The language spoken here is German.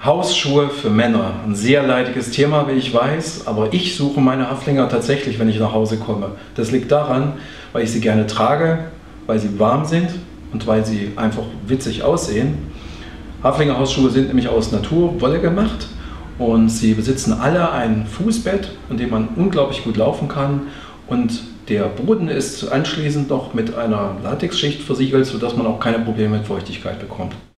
Hausschuhe für Männer. Ein sehr leidiges Thema, wie ich weiß, aber ich suche meine Haflinger tatsächlich, wenn ich nach Hause komme. Das liegt daran, weil ich sie gerne trage, weil sie warm sind und weil sie einfach witzig aussehen. Haflinger Hausschuhe sind nämlich aus Naturwolle gemacht und sie besitzen alle ein Fußbett, in dem man unglaublich gut laufen kann, und der Boden ist anschließend noch mit einer Latexschicht versiegelt, sodass man auch keine Probleme mit Feuchtigkeit bekommt.